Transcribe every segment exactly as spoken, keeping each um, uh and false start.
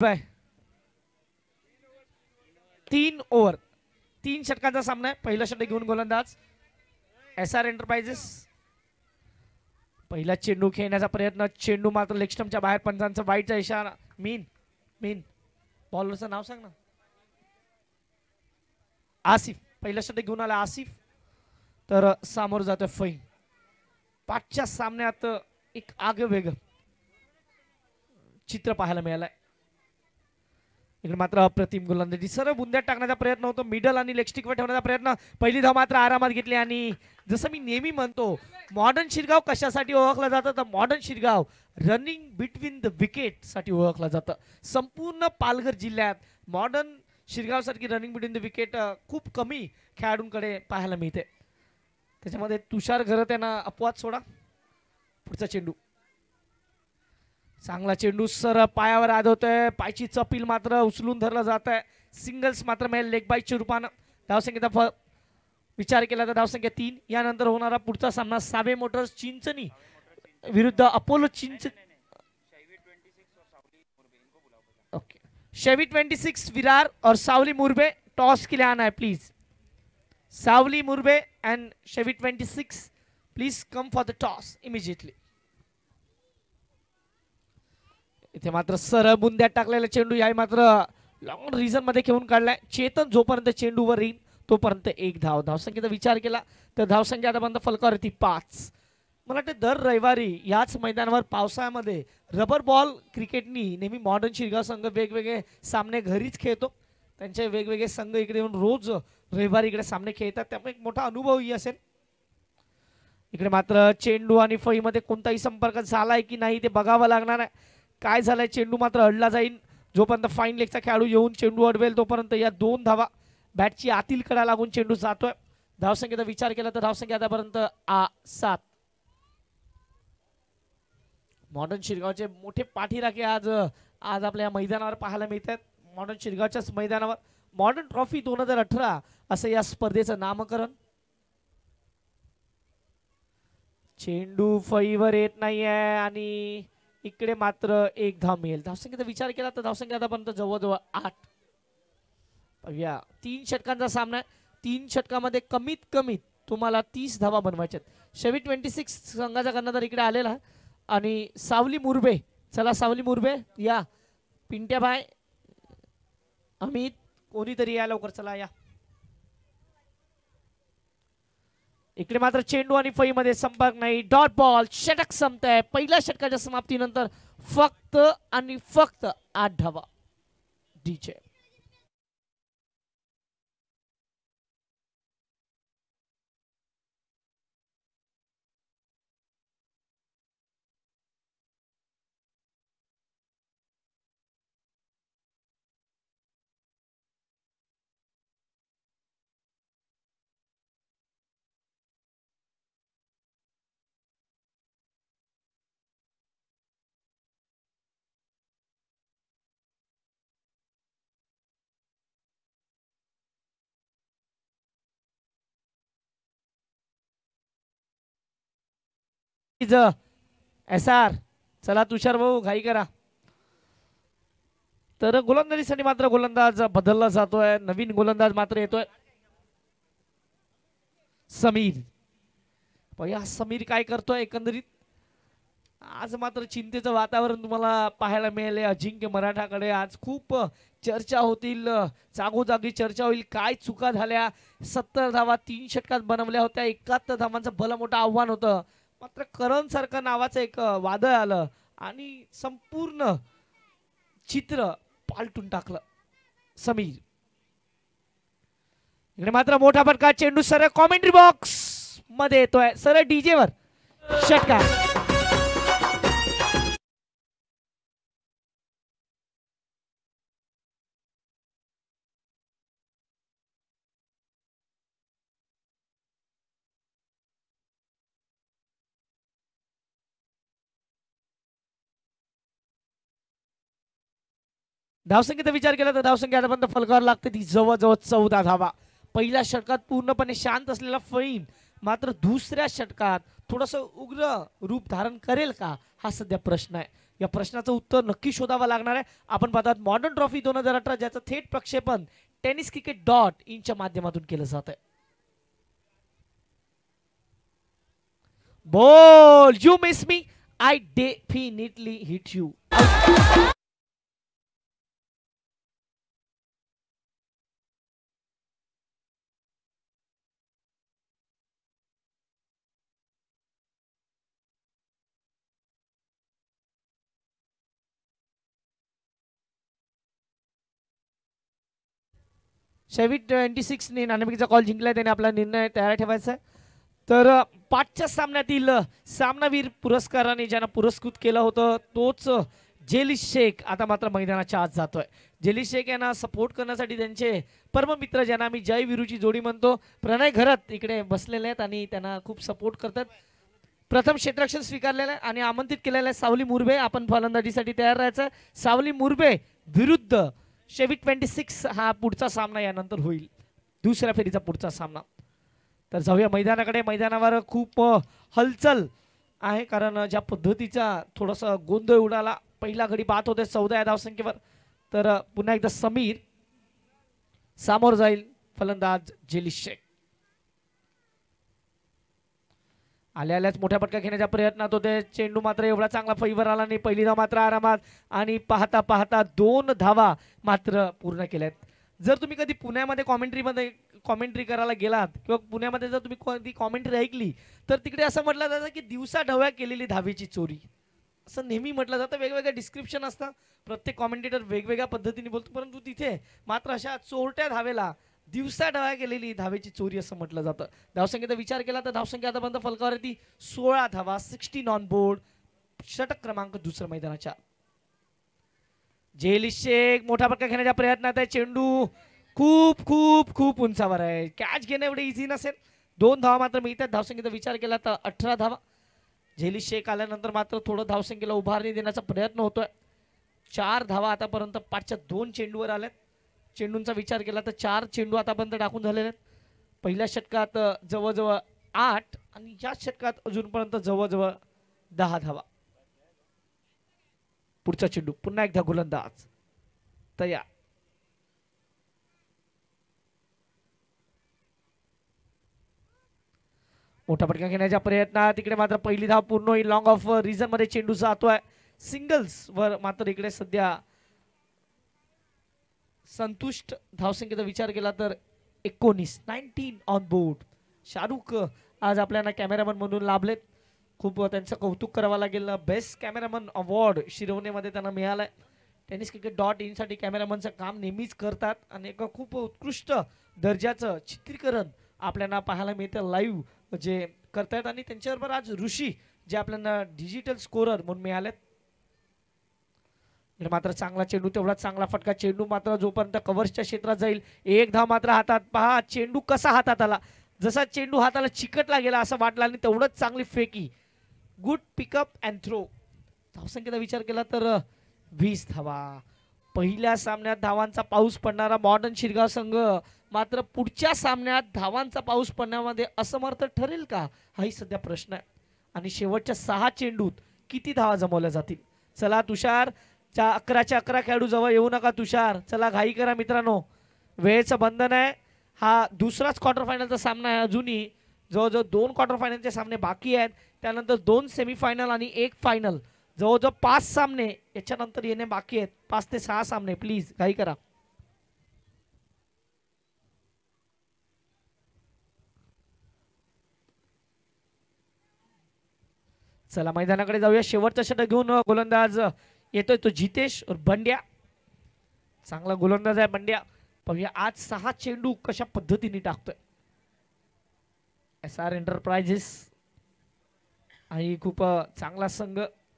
Bye तीन over तीन षटकांचा सामना आहे. पहिला षटक घेऊन गोलंदाज एस आर एंटरप्राइजेस. पहिला चेंडू खेळण्याचा प्रयत्न, चेंडू मात्र लेग स्टंपच्या बाहेर. पंचांचा वाईटचा इशारा. मीन मीन बॉलरचं नाव सांग ना. आसिफ. पहिला षटक घेऊन आला आसिफ. तर सामोर जातोय फहीम. पाचच्या सामन्यात एक आगवेग चित्र पाहायला मिळालंय. इकडे मात्र अप्रतिम गोलंदाजी. सरळ बुंद्यात टाकण्याचा प्रयत्न होतो. मिडल आणि लेग स्टिकवर ठेवण्याचा प्रयत्न. पहिली धाव मात्र आरामात घेतली. आणि जसं मी नेहमी म्हणतो, मॉडर्न शिरगाव कशासाठी ओळखलं जातं तर modern Shirgaon running between the wicket साठी ओळखलं जातं. संपूर्ण पालघर जिल्ह्यात मॉडर्न शिरगाव सारखी रनिंग बिटवीन द विकेट खूप कमी खेळाडूंकडे पाहायला मिळते. त्याच्यामध्ये तुषार घरत यांना अपवाद सोडा. पुढचा चेंडू, चांगला चेंडू सर पायावर आदवतोय. पायची चपील मात्र उचलून धरलं जात आहे. सिंगल्स मात्र मिळेल लेग बाईटच्या रूपानं. धावसंख्येचा विचार केला तर धावसंख्या तीन. यानंतर होणारा पुढचा सामना सावे मोटर्स चिंचणी विरुद्ध Apollo Chinch okay Shevi twenty six Virar और सावली मुरबे. टॉस के लिए आना है please. Savali Murbe and Shevi twenty six please come for the toss immediately. इथे मात्र सरळ बुंद्यात टाकलेला चेंडू याही मात्र लॉंग रिझन मध्ये खेळून काढलाय. चेतन जोपर्यंत चेंडूवर येईल तोपर्यंत एक धाव. धावसंख्येचा विचार केला तर धावसंख्या आतापर्यंत फलकावरती पाच. मला वाटतं दर रविवारी याच मैदानावर पावसाळ्यामध्ये रबर बॉल क्रिकेटनी नेहमी मॉडर्न शिरगाव संघ वेगवेगळे सामने घरीच खेळतो. त्यांचे वेगवेगळे संघ इकडे येऊन रोज रविवारी इकडे सामने खेळतात, त्यामुळे एक मोठा अनुभवही असेल. इकडे मात्र चेंडू आणि फळीमध्ये कोणताही संपर्क झालाय की नाही ते बघावं लागणार आहे. काय झालंय, चेंडू मात्र अडला जाईल. जोपर्यंत फाईन लेगचा खेळाडू येऊन चेंडू अडवेल तोपर्यंत या दोन धावा. बॅटची आतील कडा लागून चेंडू जातोय. धावसंख्येचा विचार केला तर धावसंख्या आतापर्यंत आ सात. मॉडर्न शिरगावचे मोठे पाठीराखे आज आज आपल्या मैदानावर पाहायला मिळतात. मॉडर्न शिरगावच्याच मैदानावर मॉडर्न ट्रॉफी दोन हजार अठरा असं या स्पर्धेचं नामकरण. चेंडू फळीवर येत नाहीये आणि इकडे मात्र एक धाव मिळेल. धावसंख्येचा विचार केला तर धावसंख्या आतापर्यंत जवळजवळ आठ. पाहूया, तीन षटकांचा सामना. तीन षटकामध्ये कमीत कमी तुम्हाला तीस धावा बनवायच्या. शेवी ट्वेंटी सिक्स संघाचा कर्णधार इकडे आलेला आणि सावली मुरबे. चला सावली मुरबे या. पिंट्या भाई, अमित, कोणीतरी या लवकर. चला या. इकडे मात्र चेंडू आणि फळीमध्ये संपर्क नाही. Dot ball. षटक संपतंय. पहिल्या षटकाच्या समाप्तीनंतर फक्त आणि फक्त आठ धावा. डीचे एस आर. चला तुषार भाऊ घाई करा. तर गोलंदाजीसाठी मात्र गोलंदाज बदलला जातोय. नवीन गोलंदाज मात्र येतोय समीर. पहिला समीर काय करतोय एकंदरीत आज मात्र चिंतेचं वातावरण तुम्हाला पाहायला मिळाले. अजिंक्य मराठाकडे आज खूप चर्चा होतील, जागोजागी चर्चा होईल. काय चुका झाल्या. सत्तर धावा तीन षटकात बनवल्या होत्या. एकाहत्तर धावांचं भलं मोठं आव्हान होतं. मात्र करण सारखं नावाचं एक वादळ आलं आणि संपूर्ण चित्र पालटून टाकलं समीर. इकडे मात्र मोठा फटका. चेंडू सरळ कॉमेंट्री बॉक्स मध्ये येतोय. सरळ डीजे वर षटकार. धावसंख्येचा विचार केला तर धावसंख्या आतापर्यंत फलकावर लागते ती जवळजवळ चौदा धावा. पहिल्या षटकात पूर्णपणे शांत असलेला फळीन मात्र दुसऱ्या षटकात थोडस उग्र रूप धारण करेल का हा सध्या प्रश्न आहे. या प्रश्नाचं उत्तर नक्की शोधावं लागणार आहे. आपण पाहतात मॉडर्न ट्रॉफी दोन हजार अठरा ज्याचं थेट प्रक्षेपण टेनिस क्रिकेट डॉट इनच्या माध्यमातून केलं जात आहे. Ball you miss me I definitely hit you. Shevi twenty six ने नाणेफेकीचा कॉल जिंकलाय. त्याने आपला निर्णय तयार ठेवायचा आहे. तर पाचच्या सामन्यातील सामनावीर पुरस्काराने ज्यांना पुरस्कृत केलं होतं तोच जेली शेख आता मात्र मैदानाच्या आत जातोय. जेली शेख यांना सपोर्ट करण्यासाठी त्यांचे परममित्र ज्यांना आम्ही जय विरूची जोडी म्हणतो प्रणय घरत इकडे बसलेले आहेत आणि त्यांना खूप सपोर्ट करतात. प्रथम क्षेत्ररक्षण स्वीकारलेलं आहे आणि आमंत्रित केलेलं आहे सावली मुरबे. आपण फलंदाजीसाठी तयार राहायचं. सावली मुरबे विरुद्ध शेवी ट्वेंटी सिक्स हा पुढचा सामना यानंतर होईल, दुसऱ्या फेरीचा पुढचा सामना. तर जाऊया मैदानाकडे. मैदानावर खूप हलचल आहे कारण ज्या पद्धतीचा थोडासा गोंधळ उडाला. पहिला घडी बाद होते चौदा या धावसंख्येवर. तर पुन्हा एकदा समीर सामोर जाईल. फलंदाज जेली शेख आल्या आल्याच मोठ्या पटका घेण्याच्या प्रयत्नात होते. चेंडू मात्र एवढा चांगला फैवर आला नाही. पहिली धाव मात्र आरामात आणि पाहता पाहता दोन धावा मात्र पूर्ण केल्यात. जर तुम्ही कधी पुण्यामध्ये कॉमेंट्रीमध्ये कॉमेंट्री करायला गेलात किंवा पुण्यामध्ये जर तुम्ही कधी कॉमेंट्री ऐकली तर तिकडे असं म्हटलं जातं की दिवसा ढवळ्या केलेली धावेची चोरी असं नेहमी म्हटलं जातं. वेगवेगळं डिस्क्रिप्शन असतं. प्रत्येक कॉमेंटेटर वेगवेगळ्या पद्धतीने बोलतो परंतु तिथे मात्र अशा चोरट्या धावेला दिवसा ढवळ्या केलेली धावेची चोरी असं म्हटलं जातं. धावसंख्येचा विचार केला तर धावसंख्या आतापर्यंत फलकावर ती सोळा धावा. Sixteen on board. षटक क्रमांक दुसऱ्या मैदानाच्या. जेली शेख मोठा फटका घेण्याच्या प्रयत्नात आहे. चेंडू खूप खूप खूप उंचावर आहे. कॅच घेणं एवढे इझी नसेल. दोन धावा मात्र मिळतात. धावसंख्येचा विचार केला तर अठरा धावा. जेली शेख आल्यानंतर मात्र थोडं धावसंख्येला उभारणी देण्याचा प्रयत्न होतोय. चार धावा आतापर्यंत पाचच्या दोन चेंडूवर आल्यात. चेंडूंचा विचार केला तर चार चेंडू आतापर्यंत टाकून झालेले आहेत. पहिल्या षटकात जवळजवळ आठ आणि या षटकात अजूनपर्यंत जवळजवळ दहा धावा. पुढचा चेंडू पुन्हा एकदा गोलंदाज तयार. मोठा फटका घेण्याच्या प्रयत्नात तिकडे मात्र पहिली धाव पूर्ण होईल. लॉंग ऑफ रिझन मध्ये चेंडू जातोय. सिंगल्स वर मात्र इकडे सध्या संतुष्ट. धावसंख्येचा विचार केला तर एकोणीस. Nineteen on board. शाहरुख आज आपल्याला कॅमेरामन म्हणून लाभलेत. खूप त्यांचं कौतुक करावं लागेल. बेस्ट कॅमेरामन अवॉर्ड शिरवणेमध्ये त्यांना मिळालाय. टेनिस क्रिकेट डॉट इन साठी कॅमेरामनचं काम नेहमीच करतात आणि एक खूप उत्कृष्ट दर्जाचं चित्रीकरण आपल्याला पाहायला मिळतं लाईव्ह जे करतायत. आणि त्यांच्याबरोबर आज ऋषी जे आपल्याला डिजिटल स्कोरर म्हणून मिळालेत. मात्र चांगला चेंडू तेवढा चांगला फटका. चेंडू मात्र जोपर्यंत कव्हर्सच्या क्षेत्रात जाईल एक धाव मात्र हातात. पहा चेंडू कसा हातात आला. जसा चेंडू हाताला चिकटला गेला असं वाटला आणि तेवढंच चांगली फेकी. Good pickup and throw. धावसंख्येचा विचार केला तर वीस धावा. पहिल्या सामन्यात धावांचा पाऊस पडणारा मॉडर्न शिरगाव संघ मात्र पुढच्या सामन्यात धावांचा पाऊस पडण्यामध्ये असमर्थ ठरेल का हाही सध्या प्रश्न आहे. आणि शेवटच्या सहा चेंडूत किती धावा जमवल्या जातील. चला तुषार च्या अकराच्या अकरा खेळाडू जवळ येऊ नका तुषार. चला घाई करा मित्रांनो. वेळेचं बंधन आहे. हा दुसराच क्वार्टर फायनलचा सामना आहे. अजूनही जवळजवळ दोन क्वार्टर फायनलचे सामने बाकी आहेत. त्यानंतर दोन सेमीफायनल आणि एक फायनल. जवळजवळ पाच सामने याच्यानंतर येणे बाकी आहेत. पाच ते सहा सामने. प्लीज घाई करा. चला मैदानाकडे जाऊया. शेवटचा षटक घेऊन गोलंदाज येतोय तो जितेश बंड्या. चांगला गोलंदाज आहे बंड्या. पाहूया आज सहा चेंडू कशा पद्धतीने टाकतोय. एस आर एंटरप्राइजेस आणि खूप चांगला संघ.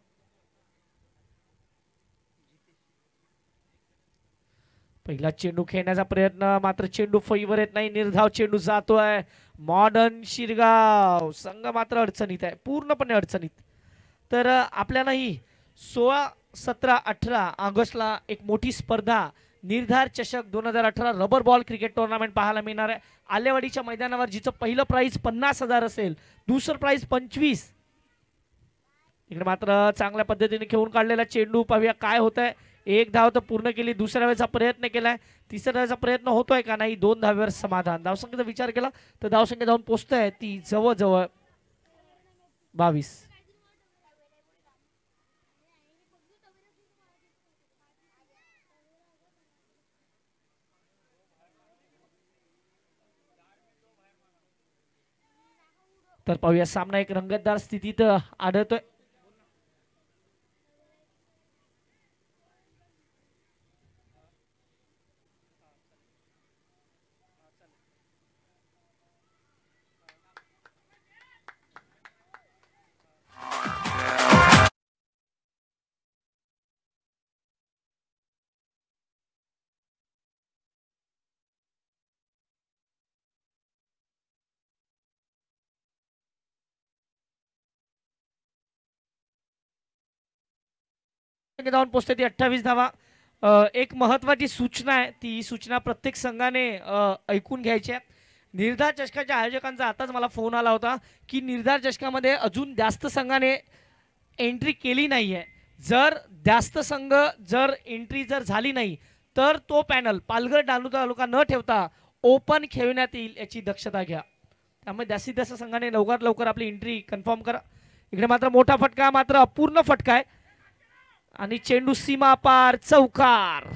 पहिला चेंडू खेळण्याचा प्रयत्न मात्र चेंडू फैवर येत नाही. निर्धाव चेंडू जातोय. मॉडर्न शिरगाव संघ मात्र अडचणीत आहे. पूर्णपणे अडचणीत. तर आपल्यालाही सोळा सतरा अठरा ऑगस्टला एक मोठी स्पर्धा निर्धार चषक दोन हजार अठरा रबर बॉल क्रिकेट टुर्नामेंट पाहायला मिळणार आहे. आलेवाडीच्या मैदानावर जिचं पहिलं प्राइज पन्नास हजार असेल. दुसरं प्राइज पंचवीस इकडे मात्र चांगल्या पद्धतीने खेळून काढलेला चेंडू, पाहूया काय होत आहे. एक धाव तर पूर्ण केली, दुसऱ्या वेळेचा प्रयत्न केलाय, तिसऱ्या वेळेचा प्रयत्न होतोय का नाही. दोन धाव्यावर समाधान. धावसंख्येचा विचार केला तर धावसंख्या जाऊन पोहोचतोय ती जवळजवळ बावीस. तर पाहूया सामना एक रंगतदार स्थितीत आढळतोय. जाऊन पोहोचते ती अठ्ठावीस धावा. एक महत्वाची सूचना आहे, ती सूचना प्रत्येक संघाने ऐकून घ्यायची आहे. निर्धार चषकाच्या आयोजकांचा आताच मला फोन आला होता की निर्धार चषकामध्ये अजून जास्त संघाने एंट्री केली नाही आहे. जर जास्त संघ जर एंट्री जर झाली नाही तर तो पॅनल पालघर डहाणू तालुका न ठेवता ओपन खेळण्यात येईल याची दक्षता घ्या. त्यामुळे जास्तीत जास्त संघाने लवकरात लवकर आपली एंट्री कन्फर्म करा. इकडे मात्र मोठा फटका, मात्र अपूर्ण फटका आहे आणि चेंडू सीमा पार, चौकार.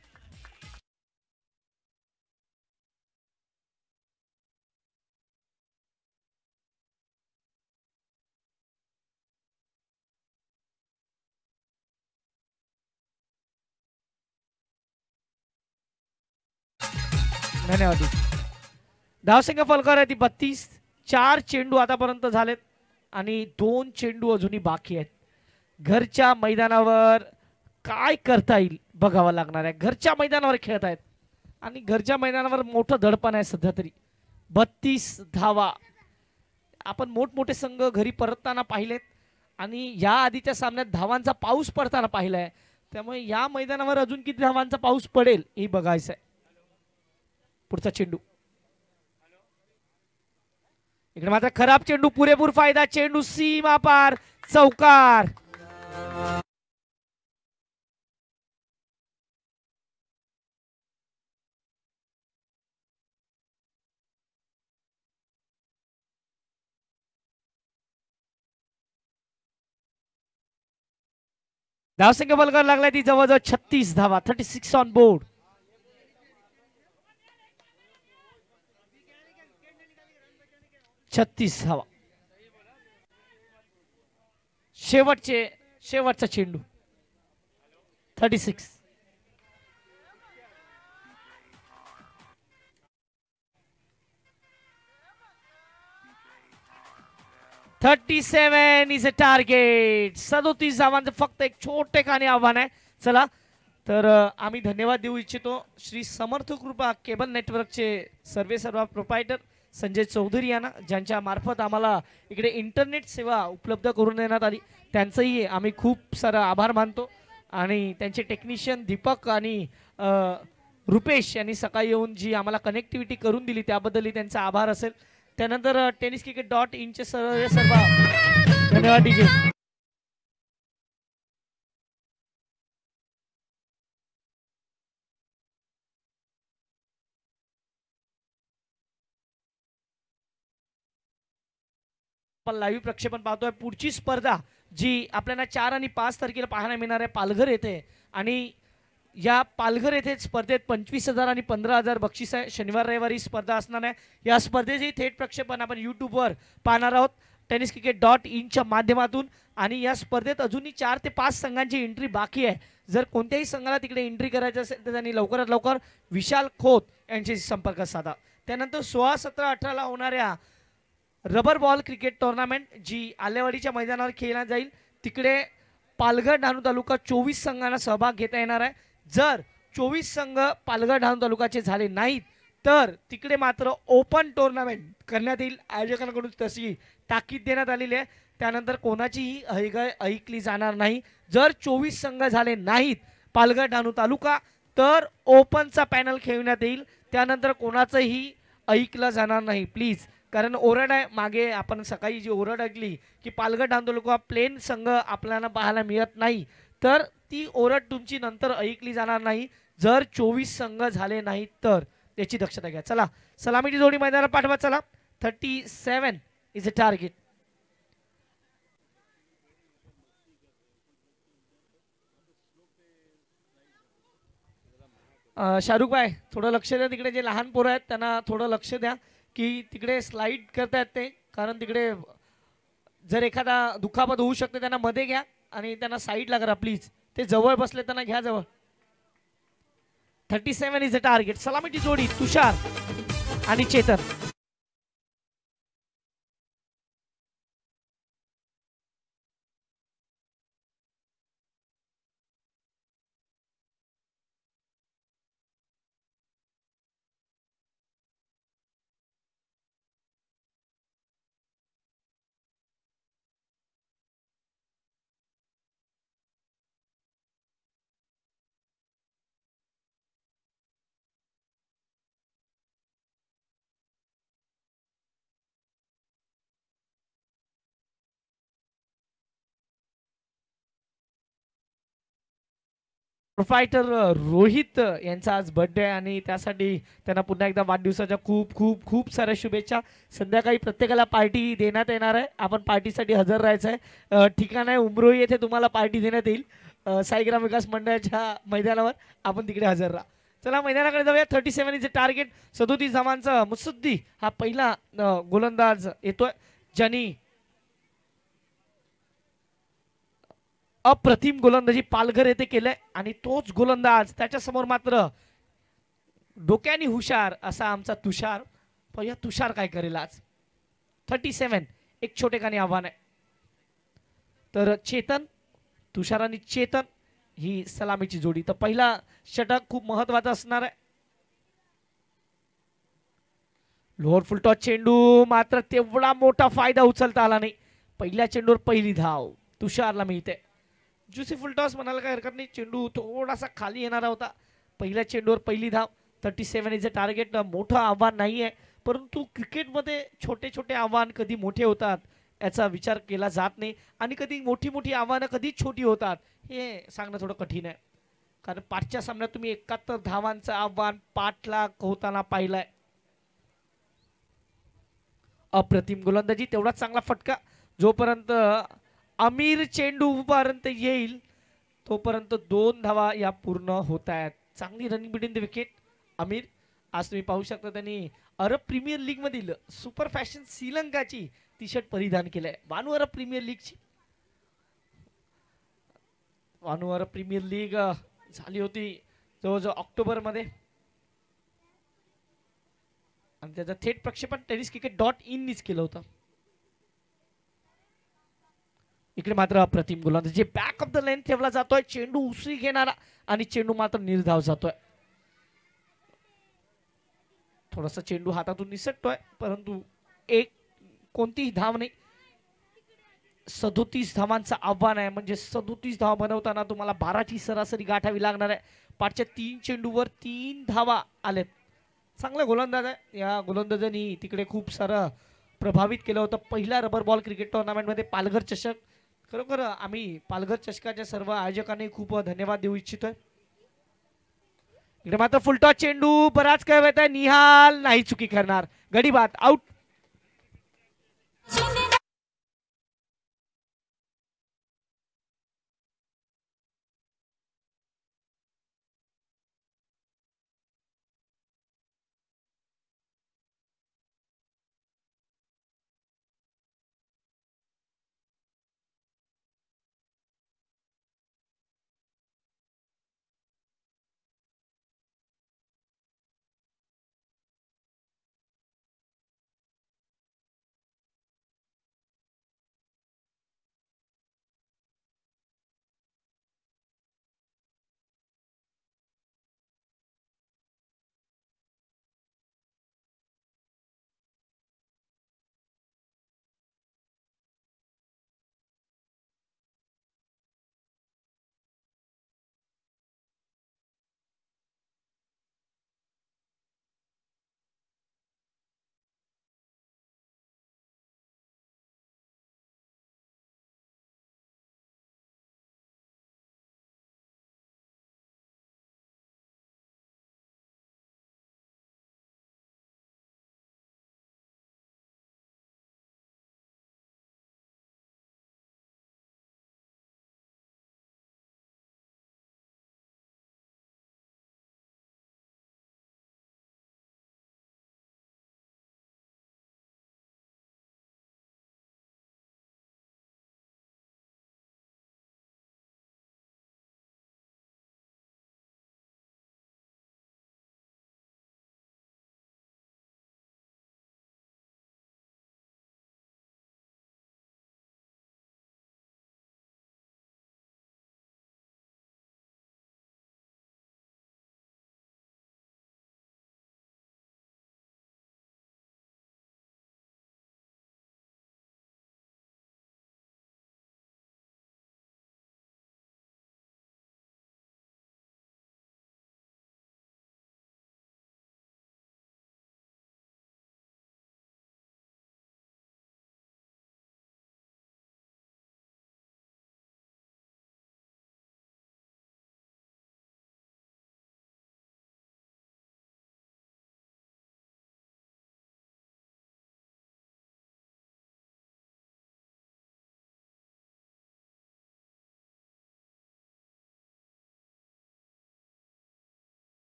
धन्यवाद. धावसंख्या फलकावर आहे ती बत्तीस. चार चेंडू आतापर्यंत झालेत आणि दोन चेंडू अजूनही बाकी आहेत. घरच्या मैदानावर काय करता येईल बघावं लागणार आहे. घरच्या मैदानावर खेळत आहेत आणि घरच्या मैदानावर मोठं दडपण आहे सध्या तरी. बत्तीस धावा. आपण मोठमोठे संघ घरी परतताना पाहिलेत आणि या आधीच्या सामन्यात धावांचा पाऊस पडताना पाहिलाय. त्यामुळे या मैदानावर अजून किती धावांचा पाऊस पडेल हे बघायचं आहे. पुढचा चेंडू. इकडे मात्र खराब चेंडू, पुरेपूर फायदा. चेंडू सीमा पार, चौकार. धावसंख्या फलकावर लागलाय ती जवळजवळ छत्तीस धावा. Thirty six on board. छत्तीस धावा. शेवटचे शेवटचा चेंडू. Thirty six. Thirty seven is a target. सदोतीस धावांचं फक्त एक छोटेखानी आव्हान आहे. चला तर आम्ही धन्यवाद देऊ इच्छितो श्री समर्थ कृपा केबल नेटवर्कचे सर्वे सर्व प्रोपायटर संजय चौधरी यांना, ज्यांच्या मार्फत आम्हाला इकडे इंटरनेट सेवा उपलब्ध करून देण्यात आली. त्यांचंही आम्ही खूप सारा आभार मानतो. आणि त्यांचे टेक्निशियन दीपक आणि रुपेश यांनी सकाळी येऊन जी आम्हाला कनेक्टिव्हिटी करून दिली त्याबद्दलही त्यांचा आभार असेल. त्यानंतर टेनिस क्रिकेट डॉट इनचे सर्व सर्व धन्यवाद डीजे. आपण लाईव्ह प्रक्षेपण पाहतोय. पुढची स्पर्धा जी आपल्याला चार आणि पाच तारखेला पाहायला मिळणार आहे पालघर येथे. आणि या पालघर येथे स्पर्धेत पंचवीस हजार आणि पंधरा हजार बक्षीस आहे. शनिवार रविवारी स्पर्धा असणार आहे. या स्पर्धेचे थेट प्रक्षेपण आपण यूट्यूबवर पाहणार आहोत टेनिस क्रिकेट डॉट इनच्या माध्यमातून. आणि या स्पर्धेत अजूनही चार ते पाच संघांची एंट्री बाकी आहे. जर कोणत्याही संघाला तिकडे एंट्री करायची असेल तर त्यांनी लवकरात लवकर विशाल खोत यांच्याशी संपर्क साधा. त्यानंतर सोळा सतरा अठराला होणाऱ्या रबर बॉल क्रिकेट टुर्नामेंट जी आलेवाडीच्या मैदानावर खेळण्यात जाईल, तिकडे पालघर डहाणू तालुका चोवीस संघांना सहभाग घेता येणार आहे. जर चोवीस संघ पालघर डहाणू तालुक्याचे झाले नाहीत तर तिकडे मात्र ओपन टुर्नामेंट करण्यात येईल. आयोजकांकडून तशी ताकीद देण्यात आलेली आहे. त्यानंतर कोणाचीही ऐगाय ऐकली जाणार नाही. जर चोवीस संघ झाले नाहीत पालघर डहाणू तालुका तर ओपनचा पॅनल खेळण्यात येईल. त्यानंतर कोणाचंही ऐकलं जाणार नाही. प्लीज कारण ओरड आहे मागे. आपण सकाळी जी ओरड ऐकली की पालघर तालुका प्लेन संघ आपल्याला पाहायला मिळत नाही, तर ती ओरड तुमची नंतर ऐकली जाणार नाही जर चोवीस संघ झाले नाहीत तर. त्याची दक्षता घ्या. चला सलामीची जोडी मैदानात पाठवा. चला thirty seven is a target. Shahrukh भाई थोडं लक्ष द्या, तिकडे जे लहान पोरं आहेत त्यांना थोडं लक्ष द्या की तिकडे स्लाइड करतायत ते, कारण तिकडे जर एखादा दुखापत होऊ शकते. त्यांना मध्ये घ्या आणि त्यांना साईडला करा प्लीज. ते जवळ बसले त्यांना घ्या जवळ. Thirty seven is a target. सलामीची जोडी तुषार आणि चेतन. फायटर रोहित यांचा आज बर्थडे आहे आणि त्यासाठी त्यांना पुन्हा एकदा वाढदिवसाच्या खूप खूप खूप साऱ्या शुभेच्छा. संध्याकाळी प्रत्येकाला पार्टी देण्यात येणार आहे. आपण पार्टीसाठी हजर राहायचं आहे. ठिकाण आहे उमरोई येथे तुम्हाला पार्टी देण्यात येईल साईग्राम विकास मंडळाच्या मैदानावर. आपण तिकडे हजर राहा. चला मैदानाकडे जाऊया. Thirty seven is target. सदोतीस धावांचा मुसद्दी हा पहिला गोलंदाज येतोय ज्यांनी अप्रतिम गोलंदाजी पालघर येथे केलंय आणि तोच गोलंदाज त्याच्या समोर मात्र डोक्यानी हुशार असा आमचा तुषार. पाहूया तुषार काय करेल आज. थर्टी सेवन एक छोटेखानी आव्हान आहे. तर चेतन, तुषार आणि चेतन ही सलामीची जोडी. तर पहिला षटक खूप महत्वाचा असणार आहे. लोअर फुल टॉस चेंडू मात्र तेवढा मोठा फायदा उचलता आला नाही. पहिल्या चेंडूवर पहिली धाव तुषारला मिळते. ज्युसी फुल टॉस म्हणायला काय हरकत नाही. चेंडू थोडासा खाली येणारा होता. पहिल्या चेंडूवर पहिली धाव. Thirty seven is a target. मोठं आव्हान नाही आहे, परंतु क्रिकेटमध्ये छोटे छोटे आव्हान कधी मोठे होतात याचा विचार केला जात नाही आणि कधी मोठी मोठी आव्हानं कधी छोटी होतात हे सांगणं थोडं कठीण आहे. कारण पाचच्या सामन्यात तुम्ही एकाहत्तर धावांचं आव्हान पाठला होताना पाहिलंय. अप्रतिम गोलंदाजी, तेवढाच चांगला फटका. जोपर्यंत अमीर चेंडू पर्यंत येईल तोपर्यंत दोन धावा या पूर्ण होत आहेत. चांगली running between the wicket. Amir आज तुम्ही पाहू शकता त्यांनी अरब प्रीमियर लीग मधील सुपर फॅशन श्रीलंकाची टी शर्ट परिधान केलंय. वानू अरब प्रीमियर लीगची वानू अरब प्रीमियर लीग झाली होती जवळजवळ ऑक्टोबर मध्ये आणि त्याचं थेट प्रक्षेपण टेनिस क्रिकेट डॉट इन नीच केलं होतं. इकडे मात्र अप्रतिम गोलंदाज जे बॅक ऑफ द लेन ठेवला जातोय. चेंडू उसळी घेणारा आणि चेंडू मात्र निर्धाव जातोय. थोडासा चेंडू हातातून निसटतोय परंतु एक कोणतीही धाव नाही. सदोतीस धावांचं आव्हान आहे म्हणजे सदोतीस धावा बनवताना तुम्हाला बाराची सरासरी गाठावी लागणार आहे. पाचच्या तीन चेंडूवर तीन धावा आलेत. चांगला गोलंदाज आहे. या गोलंदाजांनी तिकडे खूप सारं प्रभावित केलं होतं. पहिला रबर बॉल क्रिकेट टुर्नामेंटमध्ये पालघर चषक. खरोखर आम्ही पालघर चषकाच्या सर्व आयोजकांनी खूप धन्यवाद देऊ इच्छितोय. इकडे मात्र फुलटॉस चेंडू बराच काय वेळ निहाल नाही चुकी करणार. गडी बाद आउट.